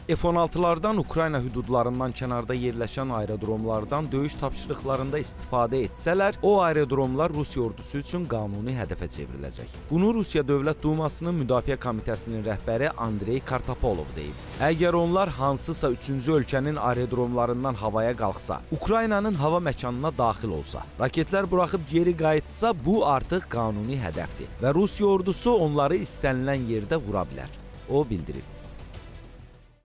F-16'lardan Ukrayna hüdudlarından kənarda yerləşən aerodromlardan döyüş tapşırıqlarında istifadə etsələr, o aerodromlar Rusiya ordusu üçün qanuni hədəfə çevriləcək. Bunu Rusiya Dövlət Dumasının Müdafiə Komitəsinin rəhbəri Andrey Kartapolov deyib. Əgər onlar hansısa üçüncü ölkənin aerodromlarından havaya qalxsa, Ukraynanın hava məkanına daxil olsa, raketlər buraxıb geri qayıtsa, bu artıq qanuni hədəfdir və Rusiya ordusu onları istənilən yerdə vura bilər. O bildirib.